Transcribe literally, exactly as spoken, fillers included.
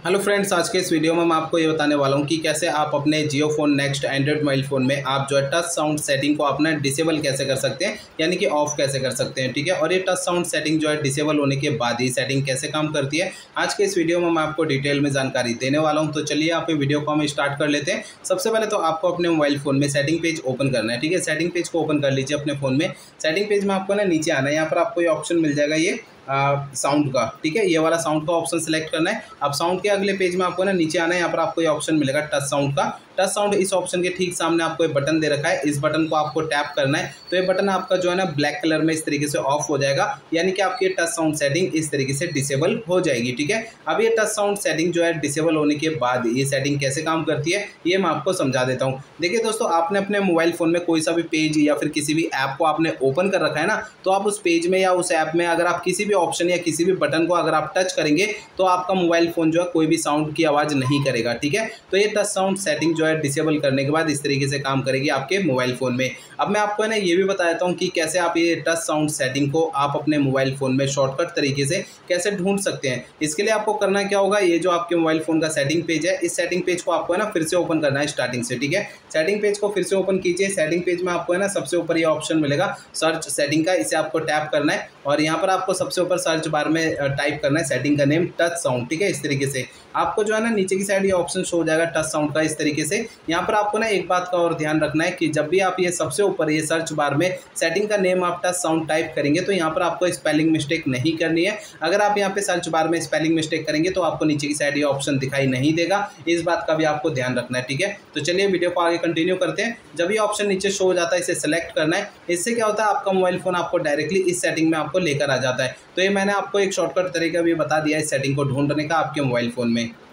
Hello friends, आज के इस वीडियो में मैं आपको ये बताने वाला हूँ कि कैसे आप अपने Jio phone next Android mobile phone में आप जो है टच साउंड सेटिंग को अपना डिसेबल कैसे कर सकते हैं, यानी कि ऑफ कैसे कर सकते हैं। ठीक है, और ये टच साउंड सेटिंग जो है डिसेबल होने के बाद ही सेटिंग कैसे काम करती है, आज के इस वीडियो में मैं आपको डिटेल में जानकारी देने वाला हूँ। तो चलिए आप वीडियो को हम स्टार्ट कर लेते हैं। सबसे पहले तो आपको अपने मोबाइल फ़ोन में सेटिंग पेज ओपन करना है। ठीक है, सेटिंग पेज को ओपन कर लीजिए अपने फ़ोन में। सेटिंग पेज में आपको ना नीचे आना है, यहाँ पर आपको ये ऑप्शन मिल जाएगा ये साउंड का। ठीक है, ये वाला साउंड का ऑप्शन सेलेक्ट करना है। अब साउंड के अगले पेज में आपको ना नीचे आना है, यहाँ पर आपको ये ऑप्शन मिलेगा टच साउंड का। टच साउंड इस ऑप्शन के ठीक सामने आपको एक बटन दे रखा है, इस बटन को आपको टैप करना है। तो ये बटन आपका जो है ना ब्लैक कलर में इस तरीके से ऑफ हो जाएगा, यानी कि आपकी टच साउंड सेटिंग इस तरीके से डिसेबल हो जाएगी। ठीक है, अब ये टच साउंड सेटिंग जो है डिसेबल होने के बाद ये सेटिंग कैसे काम करती है ये मैं आपको समझा देता हूँ। देखिए दोस्तों, आपने अपने मोबाइल फ़ोन में कोई सा भी पेज या फिर किसी भी ऐप को आपने ओपन कर रखा है ना, तो आप उस पेज में या उस ऐप में अगर आप किसी भी ऑप्शन या किसी भी बटन को अगर आप टच करेंगे तो आपका मोबाइल फ़ोन जो है कोई भी साउंड की आवाज़ नहीं करेगा। ठीक है, तो ये टच साउंड सेटिंग जो है डिसेबल करने के बाद इस तरीके से काम करेगी आपके मोबाइल फ़ोन में। अब मैं आपको ना ये भी बता देता हूँ कि कैसे आप ये टच साउंड सेटिंग को आप अपने मोबाइल फ़ोन में शॉर्टकट तरीके से कैसे ढूंढ सकते हैं। इसके लिए आपको करना क्या होगा, ये जो आपके मोबाइल फ़ोन का सेटिंग पेज है, इस सेटिंग पेज को आपको है ना फिर से ओपन करना है स्टार्टिंग से। ठीक है, सेटिंग पेज को फिर से ओपन कीजिए। सेटिंग पेज में आपको है ना सबसे ऊपर ये ऑप्शन मिलेगा सर्च सेटिंग का, इसे आपको टैप करना है और यहाँ पर आपको सबसे ऊपर सर्च बार में टाइप करना है सेटिंग का नेम टच साउंड। ठीक है, इस तरीके से आपको जो है ना नीचे की साइड ये ऑप्शन शो हो जाएगा टच साउंड का इस तरीके से। यहाँ पर आपको ना एक बात का और ध्यान रखना है कि जब भी आप ये सबसे ऊपर ये सर्च बार में सेटिंग का नेम आप टच साउंड टाइप करेंगे तो यहाँ पर आपको स्पेलिंग मिस्टेक नहीं करनी है। अगर आप यहाँ पे सर्च बार में स्पेलिंग मिस्टेक करेंगे तो आपको नीचे की साइड ये ऑप्शन दिखाई नहीं देगा, इस बात का भी आपको ध्यान रखना है। ठीक है, तो चलिए वीडियो को आगे कंटिन्यू करते हैं। जब ये ऑप्शन नीचे शो हो जाता है इसे सेलेक्ट करना है। इससे क्या होता है, आपका मोबाइल फ़ोन आपको डायरेक्टली इस सेटिंग में आपको लेकर आ जाता है। तो ये मैंने आपको एक शॉर्टकट तरीका भी बता दिया इस सेटिंग को ढूंढने का आपके मोबाइल फ़ोन में।